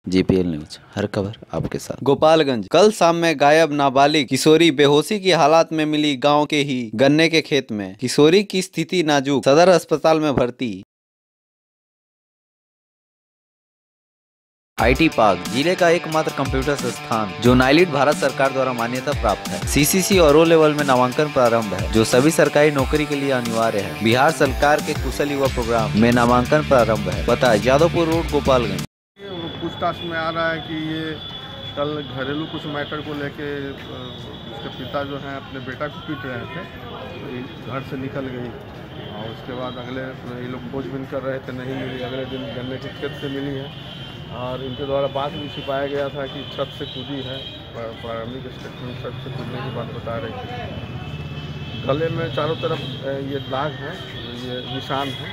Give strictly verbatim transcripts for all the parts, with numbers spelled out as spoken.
JPL news, हर खबर आपके साथ। गोपालगंज, कल शाम में गायब नाबालिग किशोरी बेहोशी की हालात में मिली गांव के ही गन्ने के खेत में। किशोरी की स्थिति नाजुक, सदर अस्पताल में भर्ती। आईटी पार्क, जिले का एकमात्र कंप्यूटर संस्थान जो नाइलिट भारत सरकार द्वारा मान्यता प्राप्त है। सीसीसी और ओ लेवल में नामांकन प्रारंभ है, जो सभी सरकारी नौकरी के लिए अनिवार्य है। बिहार सरकार के कुशल युवा प्रोग्राम में नामांकन प्रारंभ है। पता है यादवपुर रोड, गोपालगंज। पूछताछ में आ रहा है कि ये कल घरेलू कुछ मैटर को लेके उसके पिता जो हैं अपने बेटा को पीट रहे थे, तो घर से निकल गई और उसके बाद अगले ये लोग खोजबीन कर रहे थे, नहीं मिली। अगले दिन गन्ने के खेत से मिली है और इनके द्वारा बात भी छिपाया गया था कि छत से कूदी है। प्रारंभिक स्टेटमेंट छत से कूदने की बात बता रही थी। गले में चारों तरफ ये दाग है, ये निशान है।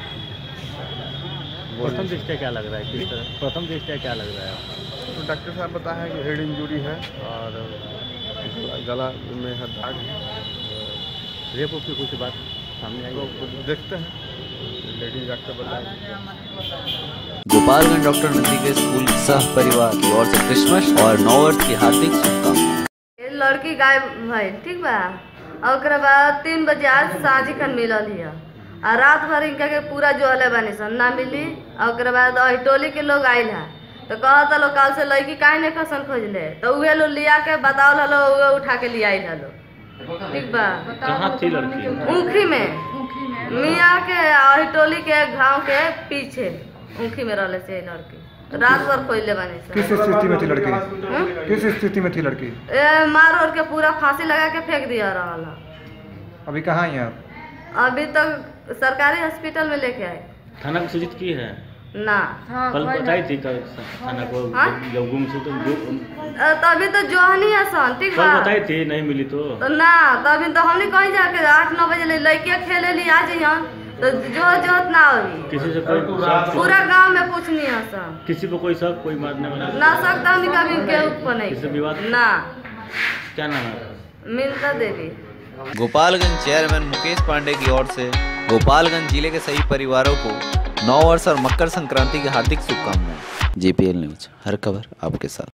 प्रथम दृष्टया क्या लग रहा है, किस तरह प्रथम दृष्टया क्या लग रहा है? तो डॉक्टर साहब बताया है कि हेड इंजरी है और गला में है दाग है। रेप की कुछ बात सामने आई तो देखते हैं, लेडीज डॉक्टर बताएंगे। गोपालगंज डॉक्टर नंदी के स्कूल सह परिवार की ओर से क्रिसमस और नौ वर्ष की हार्दिक शुभकामनाएं। लड़की गायब भइल, ठीक बा। और बाद तीन बजे आज साझी खन मिलल हिया और रात भर इनका के पूरा जोहले बनी सन ना मिली। और बाद टोली के लोग आयल है तो कहता लोग कल से लड़की काहे नहीं खसन खोजले, तो उहे लोग लिया के बताओ हलो, उहे उठा के लिया हलो, ठीक बा। कहाँ थी लड़की? ऊखी में, मियाँ के और टोली के गाँव के पीछे ऊखी में रहले से लड़की रात भर खोजले बनी सन। किस स्थिति में थी लड़की? किस स्थिति में थी लड़की? ए, मार और के पूरा फांसी लगा के फेंक दिया रहा। अभी कहाँ हैं आप? अभी तक सरकारी हॉस्पिटल में लेके आए। थाना को सूचित की है ना? कल बताई थी कल थाना को जब गुम से तो तभी तो जोहनी है सन, ठीक बा। कल बताई थी नहीं मिली तो, तो ना तभी तो हमने कहीं जाके आठ नौ बजे लड़कियाँ खेले ली आ जाइए तो जो जोत ना होगी। किसी से कोई पूरा गांव में पूछनी है सन। किसी पे कोई शक, कोई मारने वाला ना सकता हमने कभी के ऊपर नहीं किसी विवाद ना। क्या नाम है? मिलता देवी। गोपालगंज चेयरमैन मुकेश पांडे की ओर से गोपालगंज जिले के सभी परिवारों को नौ वर्ष और मकर संक्रांति की हार्दिक शुभकामनाएं। जेपीएल न्यूज, हर खबर आपके साथ।